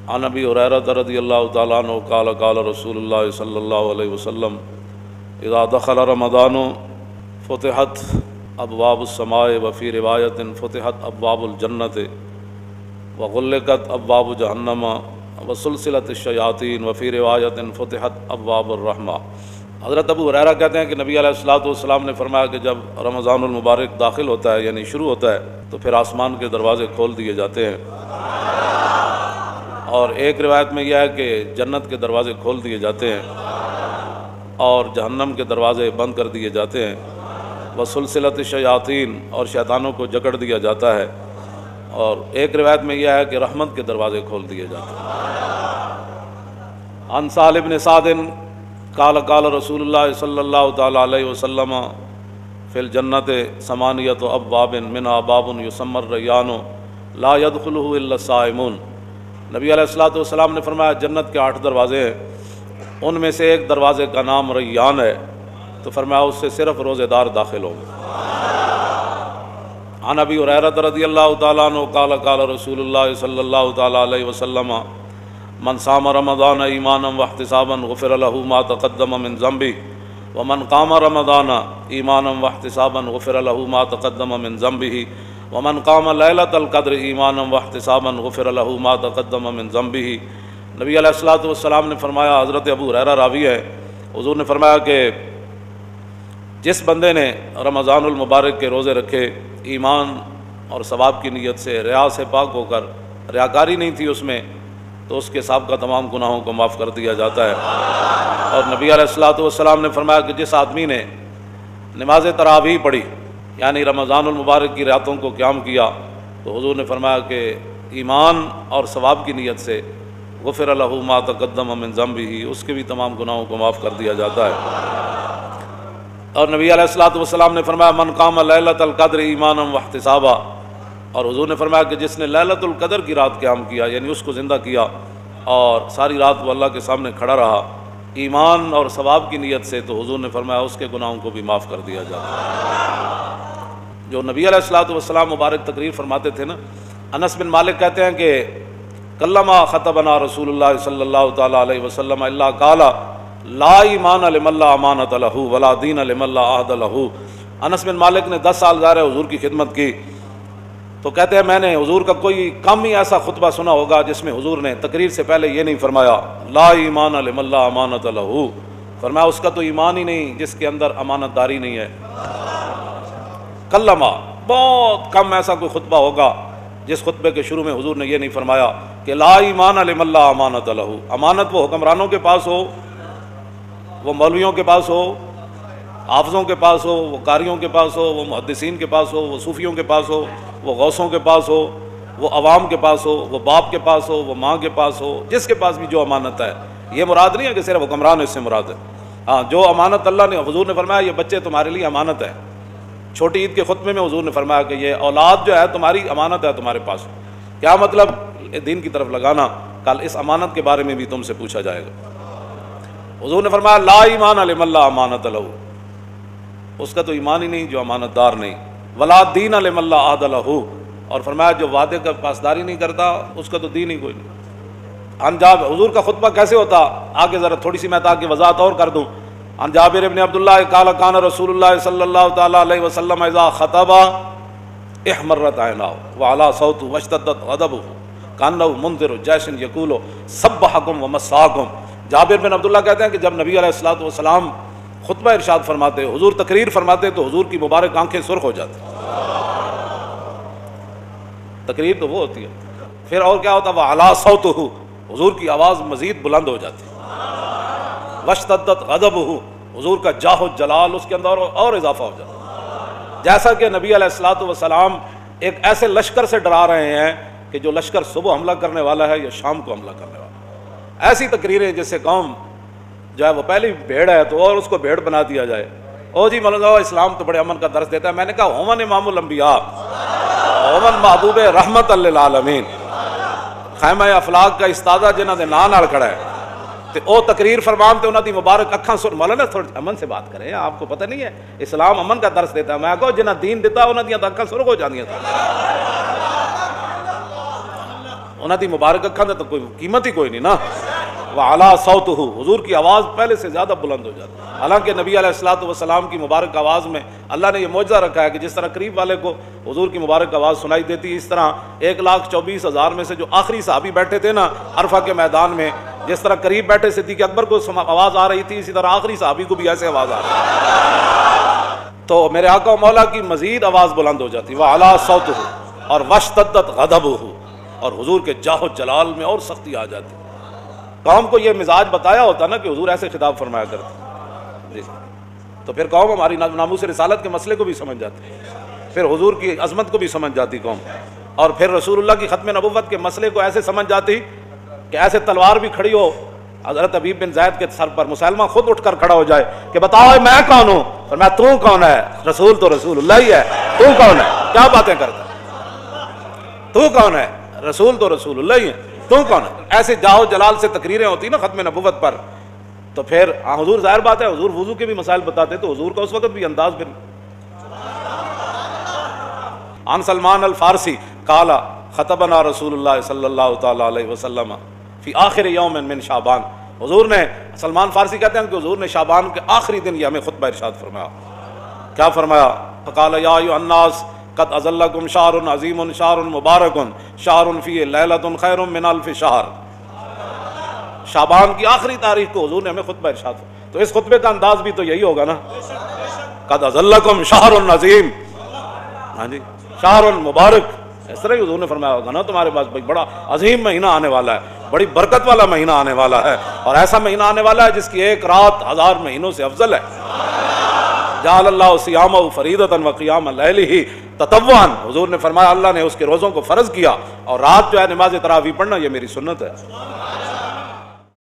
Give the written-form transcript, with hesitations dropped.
عن ابی ہریرہ رضی اللہ تعالیٰ عنہ قال قال رسول اللہ صلی اللہ علیہ وسلم اذا دخل رمضان فتحت ابواب السماء وفی روایت فتحت ابواب الجنت وغلقت ابواب جہنم وسلسلت الشیاطین وفی روایت فتحت ابواب الرحمہ۔ حضرت ابو ہریرہ کہتے ہیں کہ نبی علیہ الصلوۃ والسلام نے فرمایا کہ جب رمضان المبارک داخل ہوتا ہے یعنی شروع ہوتا ہے تو پھر آسمان کے دروازے کھول دیے جاتے ہیں، اور ایک روایت میں یہ ہے کہ جنت کے دروازے کھول دیے جاتے ہیں اور جہنم کے دروازے بند کر دیے جاتے ہیں، وسلسلت الشیاطین اور شیطانوں کو جکڑ دیا جاتا ہے، اور ایک روایت میں یہ ہے کہ رحمت کے دروازے کھول دیے جاتے ہیں۔ عن سہل بن سعد قال قال رسول اللہ صلی اللہ تعالیٰ علیہ وسلم فی الجنت ثمانیۃ ابواب منہا باب یسمى الریان لا يدخلہ الا الصائمون۔ نبی علیہ الصلوۃ والسلام نے فرمایا جنت کے 8 دروازے ہیں، ان میں سے ایک دروازے کا نام ریان ہے، تو فرمایا اس سے صرف روزے دار داخل ہوں گے۔ عن ابی ہریرہ رضی اللہ تعالیٰ عنہ قال قال رسول اللہ صلی اللہ تعالیٰ علیہ وسلم من صام رمضان ایمانا واحتسابا غفر له ما تقدم من ذنبه ومن قام رمضان ایمانا واحتسابا غفر له ما تقدم من ذنبه ومن قام لیلۃ القدر ایمانا واحتسابا غفر له ما تقدم من ذنبه۔ نبی علیہ الصلوۃ والسلام نے فرمایا، حضرت ابو ہریرہ راوی ہے، حضور نے فرمایا کہ جس بندے نے رمضان المبارک کے روزے رکھے ایمان اور ثواب کی نیت سے، ریا سے پاک ہو کر، ریاکاری نہیں تھی اس میں، تو اس کے سابقہ تمام گناہوں کو معاف کر دیا جاتا ہے۔ اور نبی علیہ الصلوۃ والسلام نے فرمایا کہ جس آدمی نے نماز تراویح پڑھی یعنی رمضان المبارک کی راتوں کو قیام کیا، تو حضور نے فرمایا کہ ایمان اور ثواب کی نیت سے غفر له ما تقدم من ذنبه، اس کے بھی تمام گناہوں کو معاف کر دیا جاتا ہے۔ اور نبی علیہ الصلوۃ والسلام نے فرمایا من قام لیلۃ القدر ایمانا واحتسابا، اور حضور نے فرمایا کہ جس نے لیلۃ القدر کی رات قیام کیا یعنی اس کو زندہ کیا اور ساری رات وہ اللہ کے سامنے کھڑا رہا ایمان اور ثواب کی نیت سے، تو حضور نے فرمایا اس کے گناہوں کو بھی معاف کر دیا جاتا ہے۔ جو نبی علیہ الصلوۃ والسلام مبارک تقریر فرماتے تھے نا، انس بن مالک کہتے ہیں کہ کلما خطبنا رسول اللہ صلی اللہ تعالیٰ علیہ وسلم الا قال لا ایمان لمن لا امانۃ لہ ولا دین لمن لا عہد لہ۔ انس بن مالک نے 10 سال ظاہر حضور کی خدمت کی، تو کہتے ہیں میں نے حضور کا کوئی کم ہی ایسا خطبہ سنا ہوگا جس میں حضور نے تقریر سے پہلے یہ نہیں فرمایا لا ایمان لمن لا امانۃ لہ، فرمایا اس کا تو ایمان ہی نہیں جس کے اندر امانت داری نہیں ہے۔ کلمہ، بہت کم ایسا کوئی خطبہ ہوگا جس خطبے کے شروع میں حضور نے یہ نہیں فرمایا کہ لا ایمان لمن لا امانۃ لہ۔ امانت وہ حکمرانوں کے پاس ہو، وہ مولویوں کے پاس ہو، حافظوں کے پاس ہو، وہ قاریوں کے پاس ہو، وہ محدثین کے پاس ہو، وہ صوفیوں کے پاس ہو، وہ غوثوں کے پاس ہو، وہ عوام کے پاس ہو، وہ باپ کے پاس ہو، وہ ماں کے پاس ہو، جس کے پاس بھی جو امانت ہے، یہ مراد نہیں ہے کہ صرف حکمران اس سے مراد ہے۔ ہاں، جو امانت اللہ نے، حضور نے فرمایا یہ بچے تمہارے لیے امانت ہے۔ چھوٹی عید کے خطبے میں حضور نے فرمایا کہ یہ اولاد جو ہے تمہاری امانت ہے تمہارے پاس۔ کیا مطلب؟ دین کی طرف لگانا، کل اس امانت کے بارے میں بھی تم سے پوچھا جائے گا۔ حضور نے فرمایا لا ایمان لمن لا امانۃ لہ، اس کا تو ایمان ہی نہیں جو امانت دار نہیں، ولا دین لمن لا عہد لہ، اور فرمایا جو وعدے کا پاسداری نہیں کرتا اس کا تو دین ہی کوئی نہیں۔ انجاب حضور کا خطبہ کیسے ہوتا، آگے ذرا تھوڑی سی میں تاکہ وضاحت اور کر دوں۔ عن جابر بن عبداللہ قال کان رسول اللہ صلی اللہ تعالیٰ علیہ وسلم اذا خطب احمرت عیناہ وعلی صوتہ واشتدت غضبہ کانہ منذر جیش یقول سبحکم ومساکم۔ جابر بن عبداللہ کہتے ہیں کہ جب نبی علیہ الصلوۃ والسلام خطبہ ارشاد فرماتے، حضور تقریر فرماتے، تو حضور کی مبارک آنکھیں سرخ ہو جاتی۔ تقریر تو وہ ہوتی ہے، پھر اور کیا ہوتا، وعلی صوتہ، حضور کی آواز مزید بلند ہو جاتی۔ واشتدت غضبہ، حضور کا جاہ و جلال اس کے اندر اور اضافہ ہو جاتا، جیسا کہ نبی علیہ الصلوۃ والسلام ایک ایسے لشکر سے ڈرا رہے ہیں کہ جو لشکر صبح حملہ کرنے والا ہے یا شام کو حملہ کرنے والا ہے۔ ایسی تقریریں جس سے قوم جو ہے وہ پہلی بھیڑ ہے تو اور اس کو بھیڑ بنا دیا جائے۔ او جی مولانا اسلام تو بڑے امن کا درس دیتا ہے۔ میں نے کہا ہومن امام الانبیاء، ہومن محبوب رحمت للعالمین، خیمہ افلاق کا استادہ جنہاں دے نام نال کھڑا ہے تے او تقریر فرمان تے انہاں دی مبارک اکھاں سن۔ مولانا تھوڑی امن سے بات کریں، آپ کو پتہ نہیں ہے اسلام امن کا درس دیتا ہے۔ میں کہو جنہاں دین دیتا انہاں دیاں اکھاں سرخ ہو جاندیاں، انہوں دی مبارک اکھاں دا تو کوئی قیمت ہی کوئی نہیں نا. وعلا صوتہ، حضور کی آواز پہلے سے زیادہ بلند ہو جاتی. حالانکہ نبی علیہ الصلوۃ والسلام کی مبارک آواز میں اللہ نے یہ معجزہ رکھا ہے کہ جس طرح قریب والے کو حضور کی مبارک آواز سنائی دیتی، اس طرح 1,24,000 میں سے جو آخری صحابی بیٹھے تھے نا عرفہ کے میدان میں، جس طرح قریب بیٹھے صدیق اکبر کو آواز آ رہی تھی، اسی طرح آخری صحابی کو بھی ایسے آواز آ رہی تھی. تو میرے آقا و مولا کی مزید آواز بلند ہو جاتی. وعلا صوتہ، اور واشتدت غضبہ، اور حضور کے جاہ و جلال میں اور سختی آ جاتی. قوم کو یہ مزاج بتایا ہوتا نا کہ حضور ایسے خطاب فرمایا کرتے جی، تو پھر قوم ہماری ناموس رسالت کے مسئلے کو بھی سمجھ جاتی، پھر حضور کی عظمت کو بھی سمجھ جاتی قوم، اور پھر رسول اللہ کی ختم نبوت کے مسئلے کو ایسے سمجھ جاتی کہ ایسے تلوار بھی کھڑی ہو حضرت حبیب بن زید کے سر پر، مسلمہ خود اٹھ کر کھڑا ہو جائے کہ بتاؤ میں کون ہوں، اور میں تو کون ہے؟ رسول تو رسول اللہ ہی ہے، تو کون ہے؟ کیا باتیں کرتا ہے؟ تو کون ہے؟ رسول تو رسول اللہ ہی ہے، تو کون ہے؟ ایسے جاہ و جلال سے تقریریں ہوتی نا ختم نبوت پر. تو پھر حضور ظاہر بات ہے حضور وضو کے بھی مسائل بتاتے، تو حضور کا اس وقت بھی انداز پھر. عن سلمان الفارسی قال خطبنا رسول اللہ صلی اللہ تعالی علیہ وسلم فی آخر یوم من شعبان. حضور نے، سلمان فارسی کہتے ہیں کہ حضور نے شعبان کے آخری دن یہ ہمیں خطبہ ارشاد فرمایا. کیا فرمایا؟ فقال یا ایھا الناس قد اظلکم شہر عظیم شہر مبارک شہر فیہ لیلۃ خیر من الف شہر. شعبان کی آخری تاریخ کو حضور نے ہمیں خطبہ ارشاد فرمایا. تو اس خطبے کا انداز بھی تو یہی ہوگا نا، قد اظلکم شہر عظیم، ہاں جی شہر مبارک، اس طرح ہی حضور نے فرمایا ہوگا نا تمہارے پاس بھائی بڑا عظیم مہینہ آنے والا ہے، بڑی برکت والا مہینہ آنے والا ہے، اور ایسا مہینہ آنے والا ہے جس کی ایک رات 1000 مہینوں سے افضل ہے. جعل اللہ صیامہ فریضۃ وقیام لیلہ تطوعا. حضور نے فرمایا اللہ نے اس کے روزوں کو فرض کیا، اور رات جو ہے نماز تراویح پڑھنا یہ میری سنت ہے.